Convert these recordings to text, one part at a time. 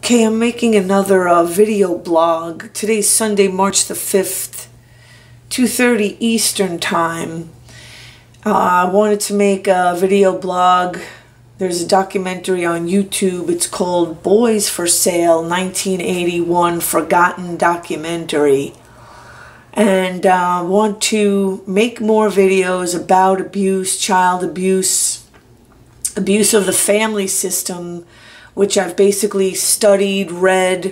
Okay, I'm making another video blog. Today's Sunday, March the 5th, 2:30 Eastern Time. I wanted to make a video blog. There's a documentary on YouTube. It's called Boys for Sale, 1981 Forgotten Documentary. And I want to make more videos about abuse, child abuse, abuse of the family system, which I've basically studied, read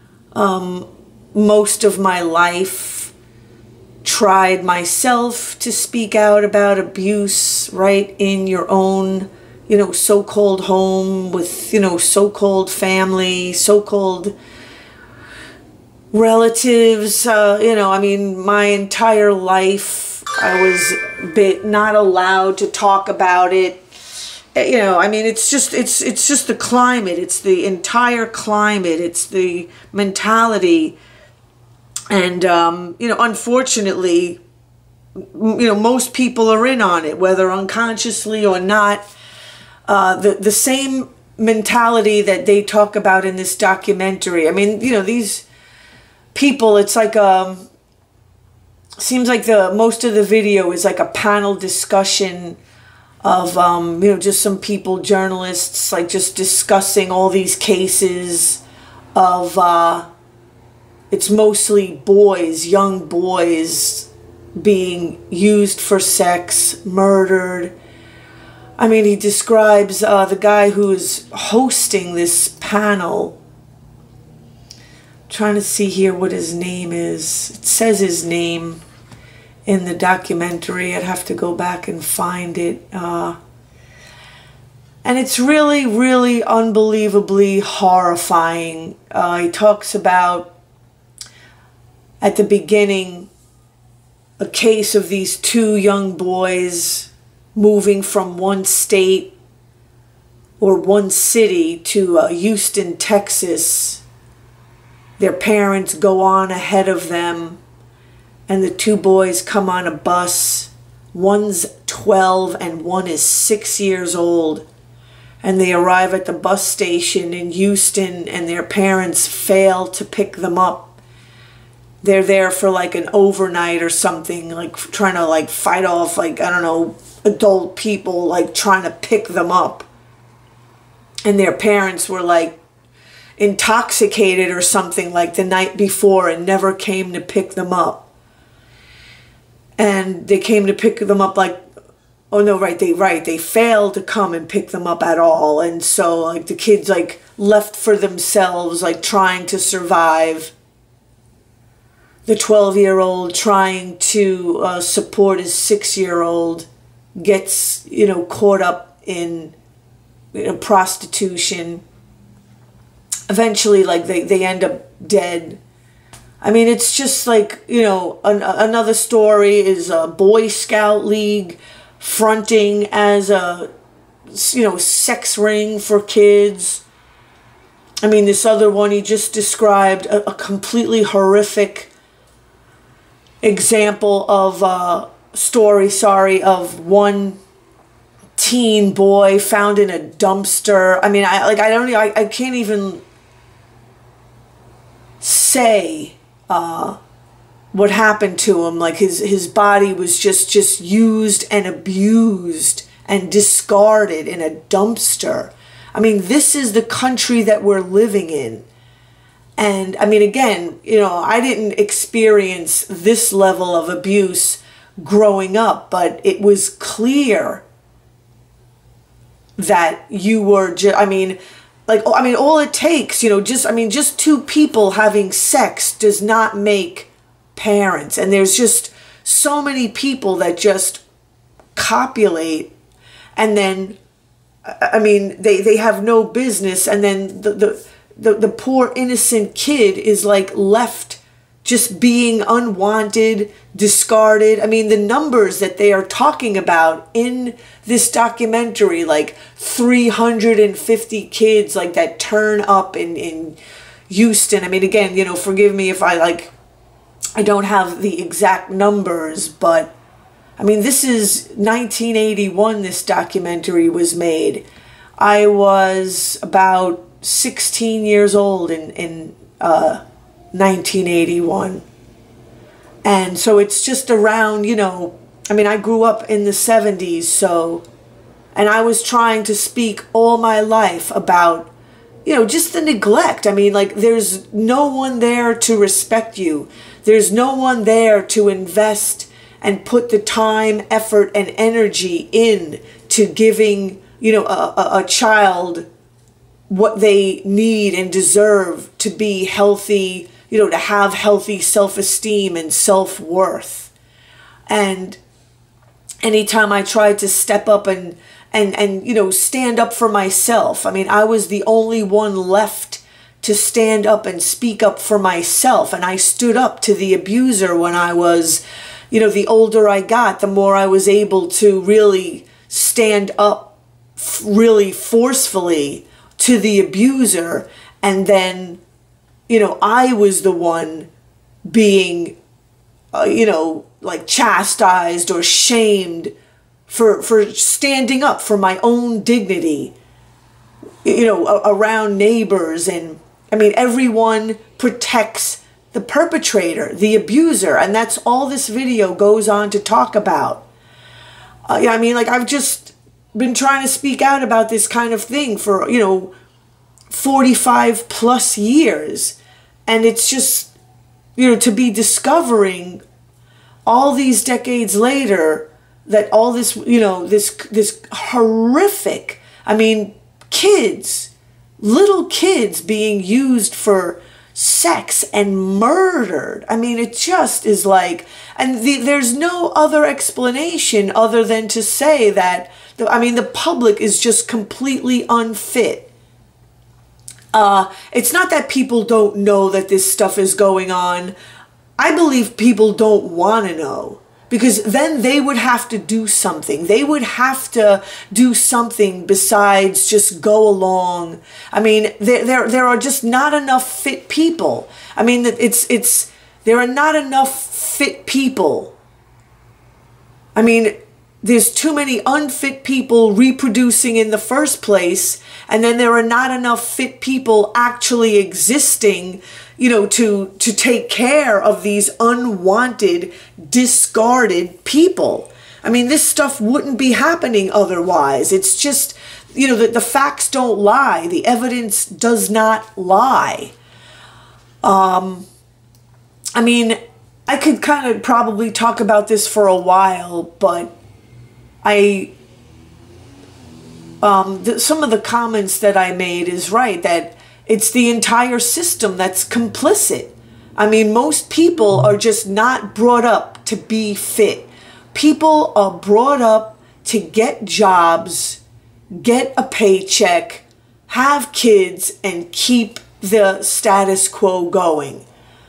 most of my life, tried myself to speak out about abuse right in your own, so-called home with, so-called family, so-called relatives. My entire life I was not allowed to talk about it. It's just the climate. It's the entire climate. It's the mentality. And, unfortunately, most people are in on it, whether unconsciously or not. The same mentality that they talk about in this documentary. These people, it's like, seems like most of the video is like a panel discussion of, just some people, journalists, like just discussing all these cases of, it's mostly boys, young boys being used for sex, murdered. He describes the guy who is hosting this panel. I'm trying to see here what his name is. It says his name in the documentary. I'd have to go back and find it. And it's really, really unbelievably horrifying. He talks about, at the beginning, a case of these two young boys moving from one state or one city to Houston, Texas. Their parents go on ahead of them, and the two boys come on a bus. One's 12 and one is 6 years old. And they arrive at the bus station in Houston, and their parents fail to pick them up. They're there for like an overnight or something, like trying to fight off, adult people, trying to pick them up. And their parents were intoxicated or something the night before and never came to pick them up. And they came to pick them up they failed to come and pick them up at all. And so the kids left for themselves, trying to survive. The 12-year-old trying to support his 6-year-old gets, caught up in prostitution. Eventually, they end up dead. It's just another story is a Boy Scout League fronting as a, sex ring for kids. This other one he just described, a completely horrific example of of one teen boy found in a dumpster. I can't even say what happened to him. His body was just used and abused and discarded in a dumpster. This is the country that we're living in. And again, I didn't experience this level of abuse growing up, but it was clear that you were all it takes, just two people having sex does not make parents. And there's just so many people that just copulate, and then, they have no business, and then the poor innocent kid is left just being unwanted, discarded. The numbers that they are talking about in this documentary, 350 kids that turn up in Houston. Again, forgive me if I don't have the exact numbers, but this is 1981 this documentary was made. I was about 16 years old in 1981. And so it's just around, you know, I mean, I grew up in the 70s, so, and I was trying to speak all my life about, you know, just the neglect. I mean, like, there's no one there to respect you. There's no one there to invest and put the time, effort, and energy in to giving, you know, a child what they need and deserve to be healthy, you know, to have healthy self-esteem and self-worth. And anytime I tried to step up and you know, stand up for myself, I mean, I was the only one left to stand up and speak up for myself. And I stood up to the abuser when I was, you know, the older I got, the more I was able to really stand up really forcefully to the abuser. And then, you know, I was the one being, you know, like chastised or shamed for standing up for my own dignity, you know, around neighbors. And I mean, everyone protects the perpetrator, the abuser. And that's all this video goes on to talk about. I mean, like, I've just been trying to speak out about this kind of thing for, you know, 45 plus years. And it's just, you know, to be discovering all these decades later that all this, you know, this horrific, I mean, kids, little kids being used for sex and murdered. I mean, it just is like, and there's no other explanation other than to say that, I mean, the public is just completely unfit. It's not that people don't know that this stuff is going on. I believe people don't want to know, because then they would have to do something. They would have to do something besides just go along. I mean, there are just not enough fit people. I mean, there are not enough fit people. I mean, there's too many unfit people reproducing in the first place, and then there are not enough fit people actually existing, you know, to take care of these unwanted, discarded people. I mean, this stuff wouldn't be happening otherwise. It's just, you know, the facts don't lie. The evidence does not lie. I mean, I could kind of probably talk about this for a while, but some of the comments that I made is right, that it's the entire system that's complicit. I mean, most people are just not brought up to be fit. People are brought up to get jobs, get a paycheck, have kids, and keep the status quo going.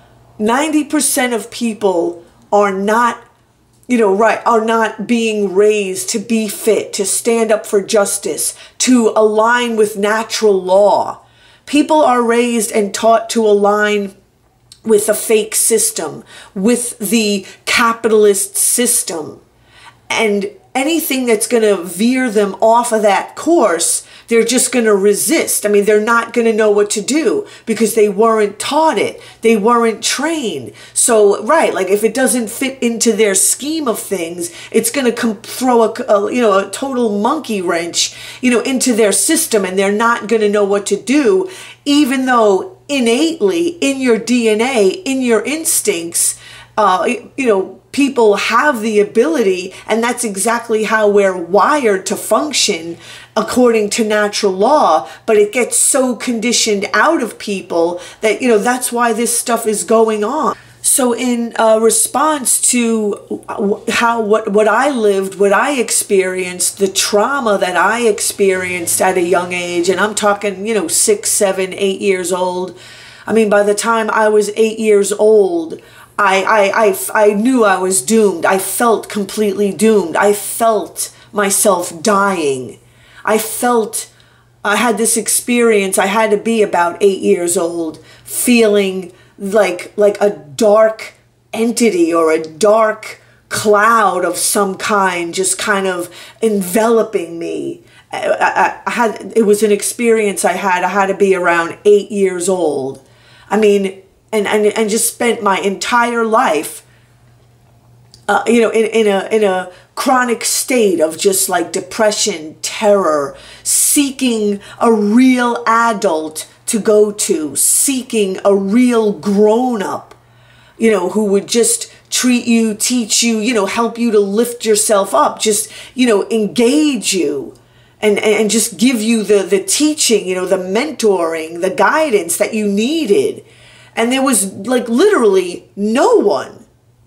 90% of people are not, you know, right, are not being raised to be fit, to stand up for justice, to align with natural law. People are raised and taught to align with a fake system, with the capitalist system. And anything that's going to veer them off of that course, they're just going to resist. I mean, they're not going to know what to do because they weren't taught it. They weren't trained. So, right, like if it doesn't fit into their scheme of things, it's going to throw a total monkey wrench, you know, into their system, and they're not going to know what to do, even though innately in your DNA, in your instincts, you know, people have the ability, and that's exactly how we're wired to function according to natural law, but it gets so conditioned out of people that, you know, that's why this stuff is going on. So in response to what I lived, what I experienced, the trauma that I experienced at a young age, and I'm talking, you know, 6, 7, 8 years old. I mean, by the time I was 8 years old, I knew I was doomed. I felt completely doomed. I felt myself dying. I had this experience. I had to be about 8 years old, feeling like a dark entity or a dark cloud of some kind just kind of enveloping me. it was an experience I had to be around 8 years old. I mean, and just spent my entire life, you know, in a chronic state of just like depression, terror, seeking a real adult to go to, seeking a real grown-up, you know, who would just treat you, teach you, you know, help you to lift yourself up, just, you know, engage you and just give you the teaching, you know, the mentoring, the guidance that you needed. And there was like literally no one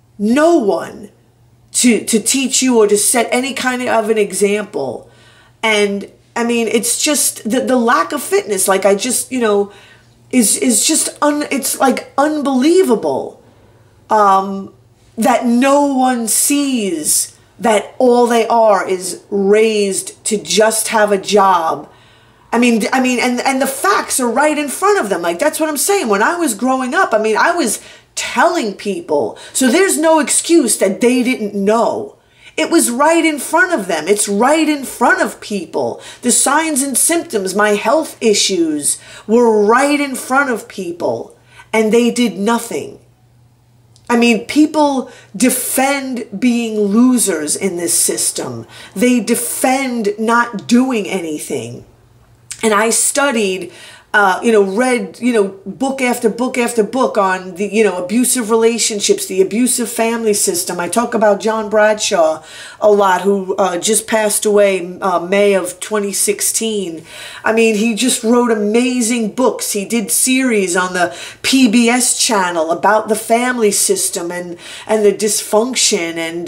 to teach you or to set any kind of an example. And I mean, it's just the lack of fitness, like I just, you know, is just, it's like unbelievable that no one sees that all they are is raised to just have a job. I mean, and the facts are right in front of them. Like, that's what I'm saying. When I was growing up, I mean, I was telling people. So there's no excuse that they didn't know. It was right in front of them. It's right in front of people. The signs and symptoms, my health issues were right in front of people, and they did nothing. I mean, people defend being losers in this system. They defend not doing anything. And I studied, you know, read, you know, book after book after book on the, you know, abusive relationships, the abusive family system. I talk about John Bradshaw a lot, who just passed away May of 2016. I mean, he just wrote amazing books. He did series on the PBS channel about the family system and the dysfunction and,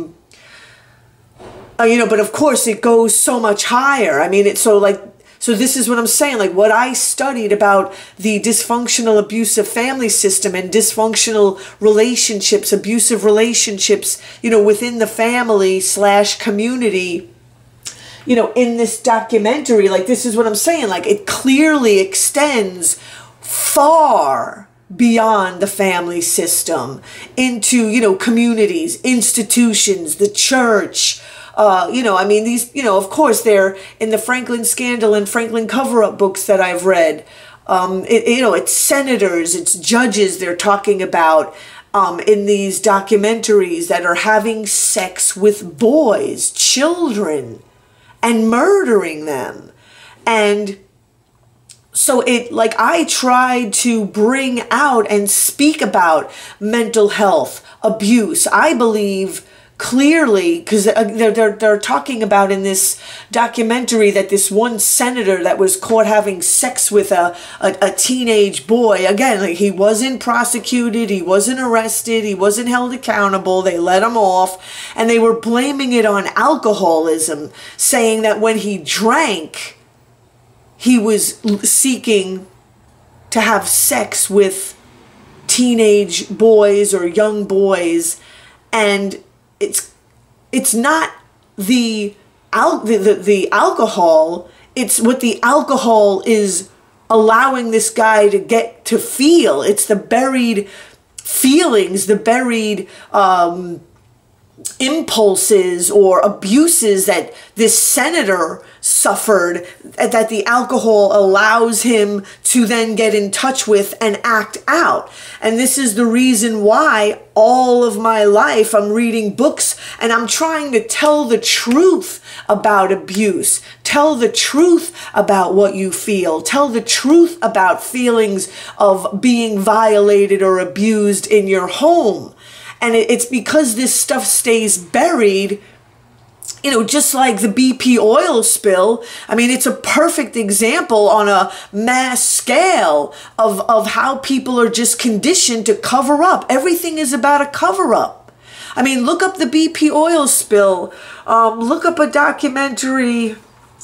you know, but of course it goes so much higher. I mean, it's so like, so this is what I'm saying, like what I studied about the dysfunctional abusive family system and dysfunctional relationships, abusive relationships, you know, within the family / community, you know, in this documentary, like this is what I'm saying, like it clearly extends far beyond the family system into, you know, communities, institutions, the church. You know, I mean, these, you know, of course, they're in the Franklin Scandal and Franklin Cover-Up books that I've read. You know, it's senators, it's judges they're talking about in these documentaries that are having sex with boys, children, and murdering them. And so it, like, I tried to bring out and speak about mental health, abuse. I believe clearly, because they're talking about in this documentary that this one senator that was caught having sex with a teenage boy, again, like he wasn't prosecuted, he wasn't arrested, he wasn't held accountable, they let him off, and they were blaming it on alcoholism, saying that when he drank, he was seeking to have sex with teenage boys or young boys, and it's not the alcohol, it's what the alcohol is allowing this guy to get to feel. It's the buried feelings, the buried impulses or abuses that this senator suffered that the alcohol allows him to then get in touch with and act out. And this is the reason why all of my life I'm reading books and I'm trying to tell the truth about abuse, tell the truth about what you feel, tell the truth about feelings of being violated or abused in your home. And it's because this stuff stays buried, you know, just like the BP oil spill. I mean, it's a perfect example on a mass scale of how people are just conditioned to cover up. Everything is about a cover up. I mean, look up the BP oil spill. Look up a documentary.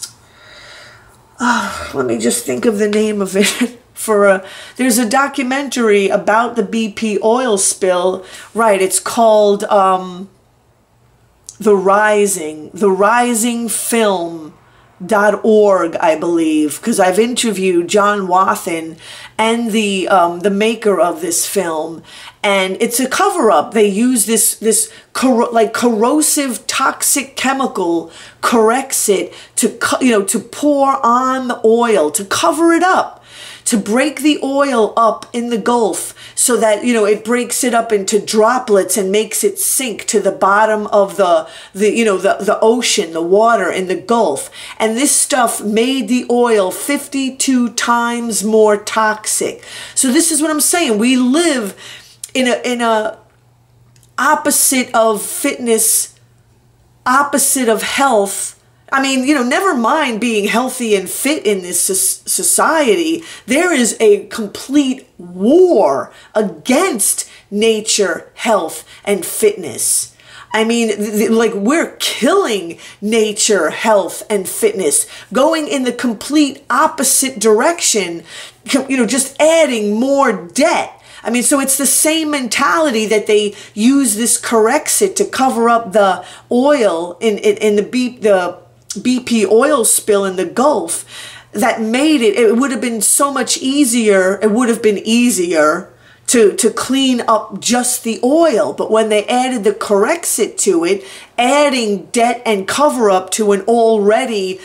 Let me just think of the name of it. There's a documentary about the BP oil spill, right? It's called The Rising film .org, I believe, because I've interviewed John Wathen and the maker of this film, and it's a cover-up. They use this corrosive, toxic chemical, Corexit, to pour on the oil, to cover it up, to break the oil up in the Gulf so that, it breaks it up into droplets and makes it sink to the bottom of the ocean, the water in the Gulf. And this stuff made the oil 52 times more toxic. So this is what I'm saying. We live in a opposite of fitness, opposite of health. I mean, never mind being healthy and fit in this society. There is a complete war against nature, health, and fitness. I mean, we're killing nature, health, and fitness, going in the complete opposite direction, just adding more debt. I mean, so it's the same mentality that they use this Corexit to cover up the oil in the BP oil spill in the Gulf that made it would have been so much easier. It would have been easier to clean up just the oil. But when they added the Corexit to it, adding debt and cover up to an already,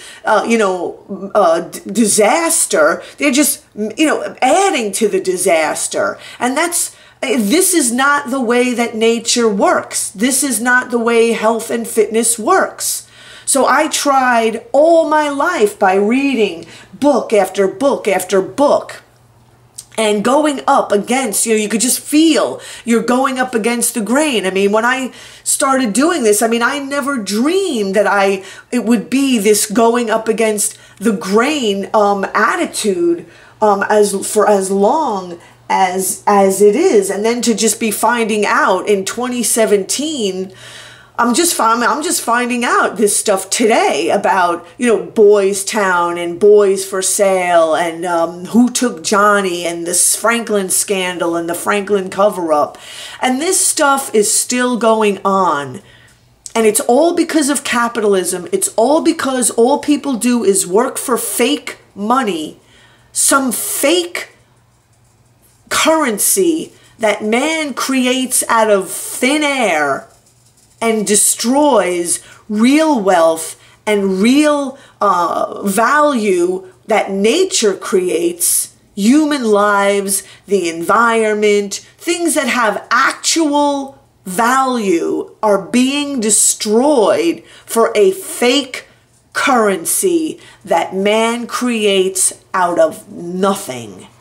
disaster, they're just, adding to the disaster. And this is not the way that nature works. This is not the way health and fitness works. So I tried all my life by reading book after book after book and going up against, you could just feel you're going up against the grain. I mean, when I started doing this, I never dreamed that it would be this going up against the grain attitude for as long as it is. And then to just be finding out in 2017, I'm just finding out this stuff today about, Boys Town and Boys for Sale and Who Took Johnny and this Franklin scandal and the Franklin cover-up. And this stuff is still going on. And it's all because of capitalism. It's all because all people do is work for fake money, some fake currency that man creates out of thin air and destroys real wealth and real value that nature creates, human lives, the environment, things that have actual value are being destroyed for a fake currency that man creates out of nothing.